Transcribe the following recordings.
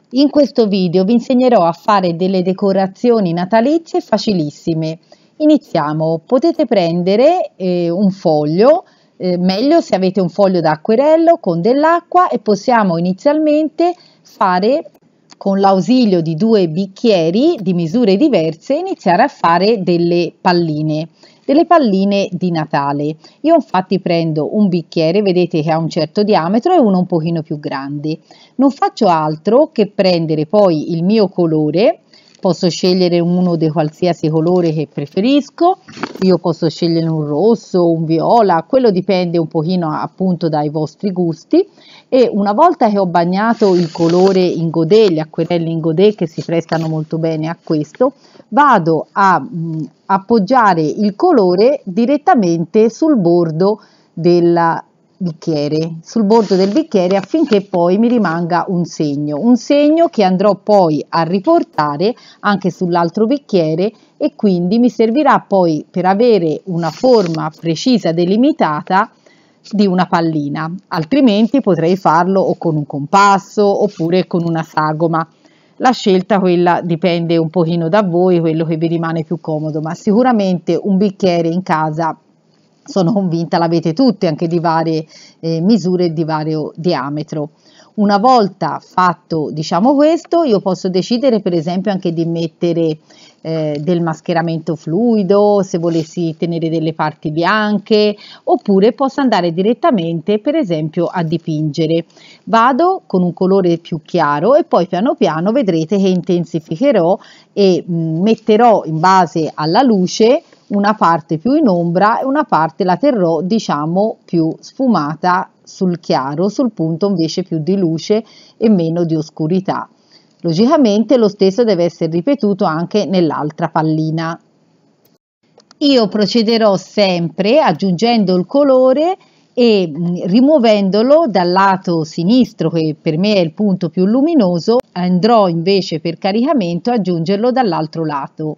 In questo video vi insegnerò a fare delle decorazioni natalizie facilissime. Iniziamo, potete prendere un foglio, meglio se avete un foglio d'acquerello con dell'acqua e possiamo inizialmente fare con l'ausilio di due bicchieri di misure diverse, iniziare a fare delle palline di Natale. Io infatti prendo un bicchiere, vedete che ha un certo diametro e uno un pochino più grande. Non faccio altro che prendere poi il mio colore, posso scegliere uno di qualsiasi colore che preferisco, io posso scegliere un rosso, un viola, quello dipende un pochino appunto dai vostri gusti, e una volta che ho bagnato il colore in godè, gli acquerelli in godè che si prestano molto bene a questo, vado a appoggiare il colore direttamente sul bordo del bicchiere affinché poi mi rimanga un segno che andrò poi a riportare anche sull'altro bicchiere e quindi mi servirà poi per avere una forma precisa delimitata di una pallina, altrimenti potrei farlo o con un compasso oppure con una sagoma. La scelta quella dipende un pochino da voi, quello che vi rimane più comodo, ma sicuramente un bicchiere in casa sono convinta l'avete tutti, anche di varie misure e di vario diametro. Una volta fatto, diciamo, questo, io posso decidere per esempio anche di mettere del mascheramento fluido, se volessi tenere delle parti bianche, oppure posso andare direttamente per esempio a dipingere. Vado con un colore più chiaro e poi piano piano vedrete che intensificherò e metterò in base alla luce una parte più in ombra e una parte la terrò diciamo più sfumata sul chiaro, sul punto invece più di luce e meno di oscurità. Logicamente lo stesso deve essere ripetuto anche nell'altra pallina. Io procederò sempre aggiungendo il colore e rimuovendolo dal lato sinistro, che per me è il punto più luminoso, andrò invece per caricamento ad aggiungerlo dall'altro lato.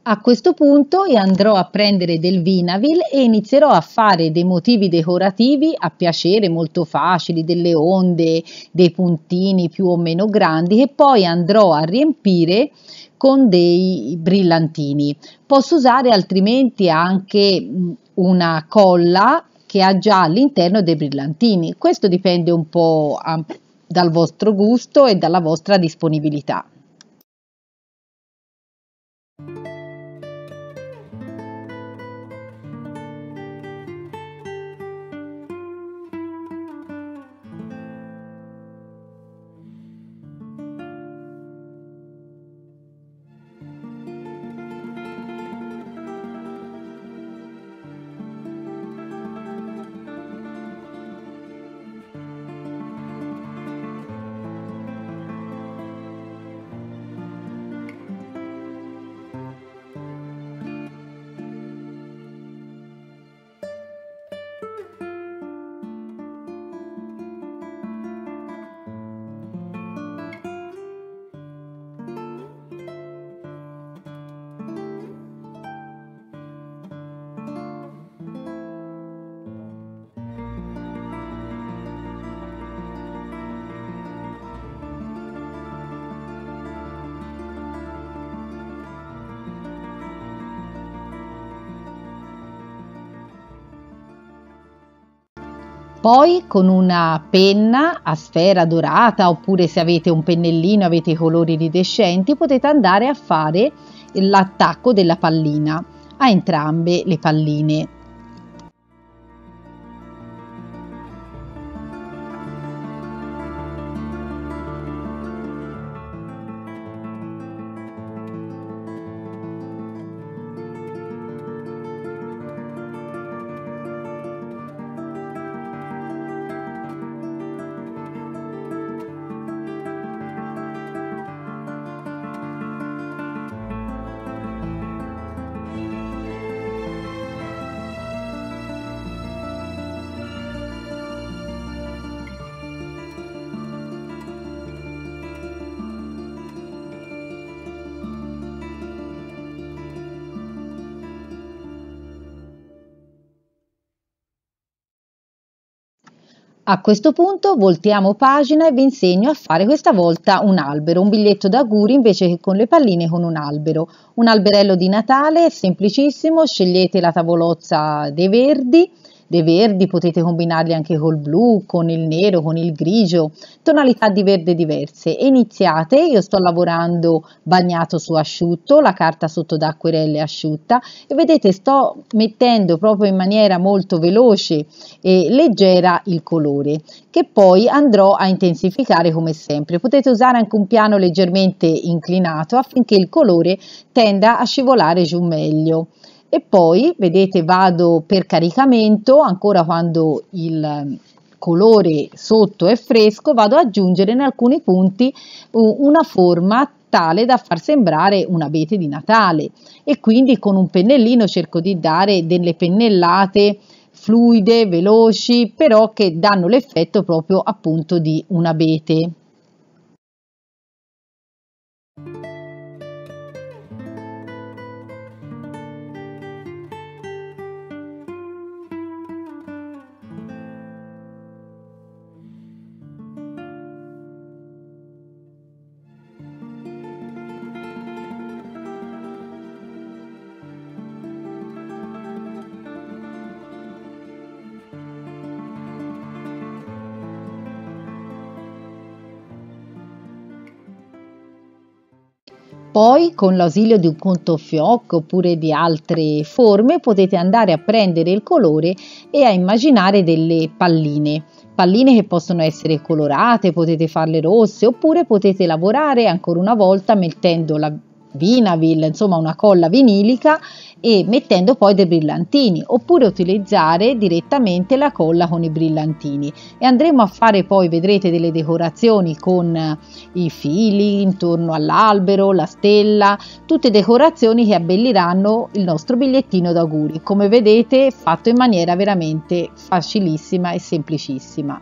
A questo punto io andrò a prendere del Vinavil e inizierò a fare dei motivi decorativi a piacere molto facili, delle onde, dei puntini più o meno grandi che poi andrò a riempire con dei brillantini. Posso usare altrimenti anche una colla che ha già all'interno dei brillantini. Questo dipende un po' dal vostro gusto e dalla vostra disponibilità. Poi con una penna a sfera dorata, oppure se avete un pennellino, avete i colori iridescenti, potete andare a fare l'attacco della pallina a entrambe le palline. A questo punto voltiamo pagina e vi insegno a fare questa volta un albero, un biglietto d'auguri invece che con le palline con un albero. Un alberello di Natale, è semplicissimo, scegliete la tavolozza dei verdi potete combinarli anche col blu, con il nero, con il grigio, tonalità di verde diverse. E iniziate, io sto lavorando bagnato su asciutto, la carta sotto d'acquerelle asciutta e vedete sto mettendo proprio in maniera molto veloce e leggera il colore che poi andrò a intensificare come sempre. Potete usare anche un piano leggermente inclinato affinché il colore tenda a scivolare giù meglio. E poi vedete vado per caricamento ancora quando il colore sotto è fresco, vado ad aggiungere in alcuni punti una forma tale da far sembrare un abete di Natale e quindi con un pennellino cerco di dare delle pennellate fluide, veloci, però che danno l'effetto proprio appunto di un abete. Poi con l'ausilio di un contofiocco oppure di altre forme potete andare a prendere il colore e a immaginare delle palline che possono essere colorate, potete farle rosse oppure potete lavorare ancora una volta mettendo la Vinavil, insomma una colla vinilica e mettendo poi dei brillantini oppure utilizzare direttamente la colla con i brillantini e andremo a fare poi vedrete delle decorazioni con i fili intorno all'albero, la stella, tutte decorazioni che abbelliranno il nostro bigliettino d'auguri, come vedete fatto in maniera veramente facilissima e semplicissima.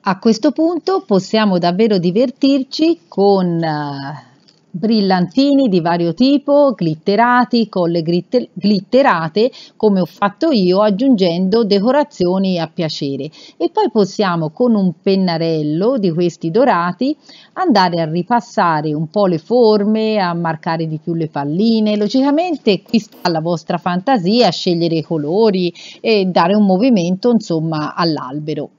A questo punto possiamo davvero divertirci con brillantini di vario tipo, glitterati, colle glitterate, come ho fatto io, aggiungendo decorazioni a piacere. E poi possiamo con un pennarello di questi dorati andare a ripassare un po' le forme, a marcare di più le palline. Logicamente qui sta alla vostra fantasia, scegliere i colori e dare un movimento, insomma, all'albero.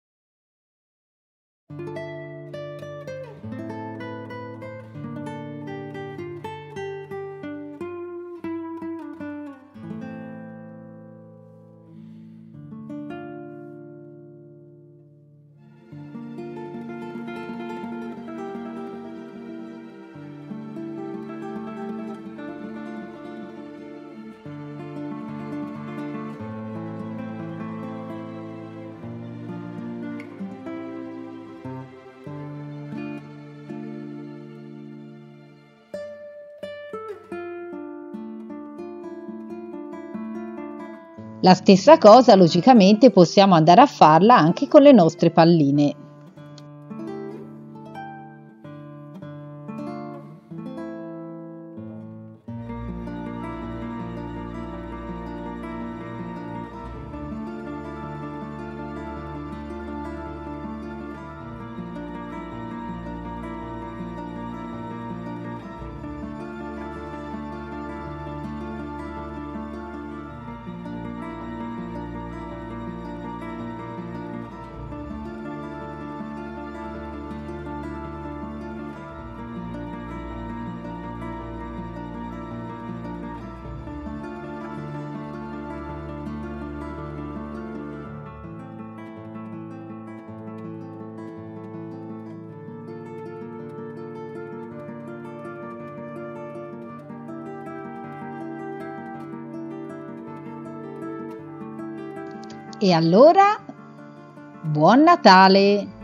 La stessa cosa, logicamente, possiamo andare a farla anche con le nostre palline. E allora, buon Natale!